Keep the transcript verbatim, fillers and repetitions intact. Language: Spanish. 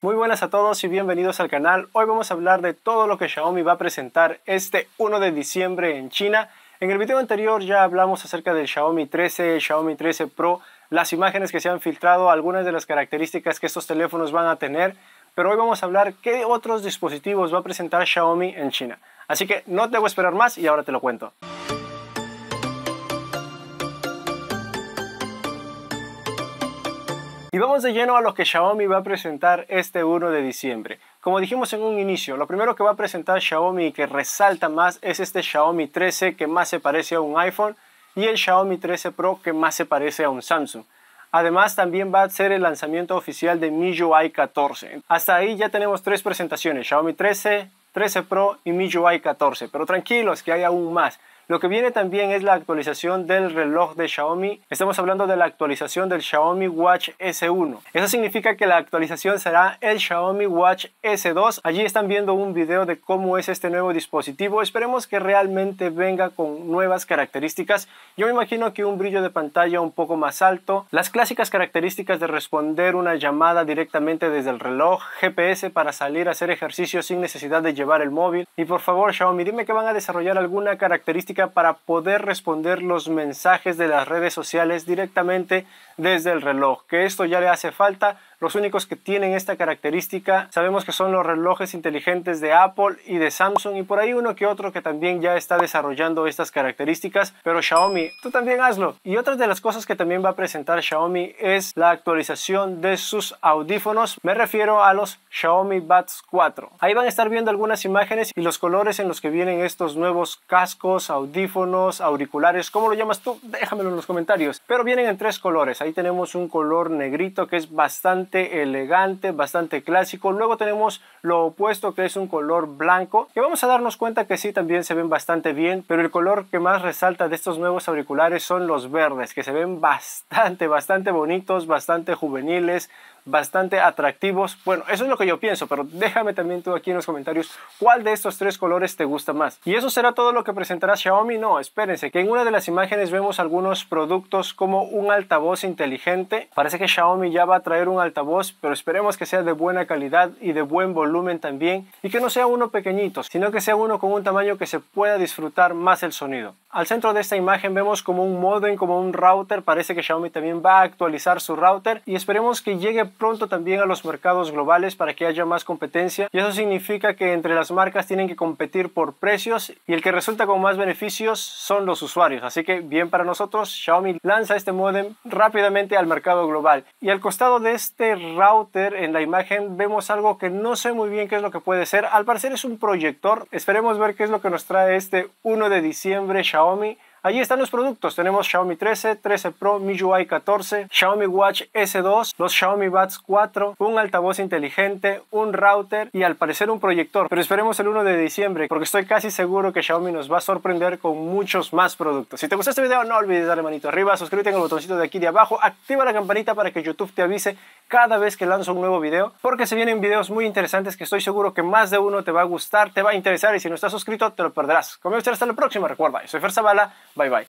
Muy buenas a todos y bienvenidos al canal. Hoy vamos a hablar de todo lo que Xiaomi va a presentar este uno de diciembre en China. En el video anterior ya hablamos acerca del Xiaomi trece, Xiaomi trece Pro, las imágenes que se han filtrado, algunas de las características que estos teléfonos van a tener. Pero hoy vamos a hablar qué otros dispositivos va a presentar Xiaomi en China. Así que no te hago esperar más y ahora te lo cuento. Y vamos de lleno a lo que Xiaomi va a presentar este uno de diciembre. Como dijimos en un inicio, lo primero que va a presentar Xiaomi y que resalta más es este Xiaomi trece, que más se parece a un iPhone, y el Xiaomi trece Pro, que más se parece a un Samsung. Además, también va a ser el lanzamiento oficial de M I U I catorce. Hasta ahí ya tenemos tres presentaciones: Xiaomi trece, trece Pro y M I U I catorce. Pero tranquilos, que hay aún más. Lo que viene también es la actualización del reloj de Xiaomi. Estamos hablando de la actualización del Xiaomi Watch S uno. Eso significa que la actualización será el Xiaomi Watch S dos. Allí están viendo un video de cómo es este nuevo dispositivo. Esperemos que realmente venga con nuevas características. Yo me imagino que un brillo de pantalla un poco más alto, las clásicas características de responder una llamada directamente desde el reloj, G P S para salir a hacer ejercicio sin necesidad de llevar el móvil. Y por favor, Xiaomi, dime que van a desarrollar alguna característica para poder responder los mensajes de las redes sociales directamente desde el reloj, que esto ya le hace falta. Los únicos que tienen esta característica sabemos que son los relojes inteligentes de Apple y de Samsung, y por ahí uno que otro que también ya está desarrollando estas características. Pero Xiaomi, tú también hazlo. Y otra de las cosas que también va a presentar Xiaomi es la actualización de sus audífonos. Me refiero a los Xiaomi Buds cuatro. Ahí van a estar viendo algunas imágenes y los colores en los que vienen estos nuevos cascos, audífonos, auriculares. ¿Cómo lo llamas tú? Déjamelo en los comentarios. Pero vienen en tres colores. Ahí tenemos un color negrito que es bastante elegante, bastante clásico. Luego tenemos lo opuesto, que es un color blanco, que vamos a darnos cuenta que sí, también se ven bastante bien. Pero el color que más resalta de estos nuevos auriculares son los verdes, que se ven bastante, bastante bonitos, bastante juveniles, bastante atractivos. Bueno, eso es lo que yo pienso, pero déjame también tú aquí en los comentarios cuál de estos tres colores te gusta más. ¿Y eso será todo lo que presentará Xiaomi? No, espérense, que en una de las imágenes vemos algunos productos como un altavoz inteligente. Parece que Xiaomi ya va a traer un altavoz, pero esperemos que sea de buena calidad y de buen volumen también, y que no sea uno pequeñito, sino que sea uno con un tamaño que se pueda disfrutar más el sonido. Al centro de esta imagen vemos como un módem, como un router. Parece que Xiaomi también va a actualizar su router y esperemos que llegue pronto también a los mercados globales para que haya más competencia, y eso significa que entre las marcas tienen que competir por precios, y el que resulta con más beneficios son los usuarios. Así que bien para nosotros, Xiaomi lanza este módem rápidamente al mercado global. Y al costado de este router en la imagen vemos algo que no sé muy bien qué es lo que puede ser. Al parecer es un proyector. Esperemos ver qué es lo que nos trae este uno de diciembre Xiaomi. Allí están los productos. Tenemos Xiaomi trece, trece Pro, M I U I catorce, Xiaomi Watch S dos, los Xiaomi Buds cuatro, un altavoz inteligente, un router y al parecer un proyector. Pero esperemos el uno de diciembre, porque estoy casi seguro que Xiaomi nos va a sorprender con muchos más productos. Si te gustó este video, no olvides darle manito arriba, suscríbete en el botoncito de aquí de abajo, activa la campanita para que YouTube te avise cada vez que lanzo un nuevo video, porque se vienen videos muy interesantes que estoy seguro que más de uno te va a gustar, te va a interesar, y si no estás suscrito te lo perderás. Como ves, hasta la próxima. Recuerda, yo soy Fer Zavala. Bye bye.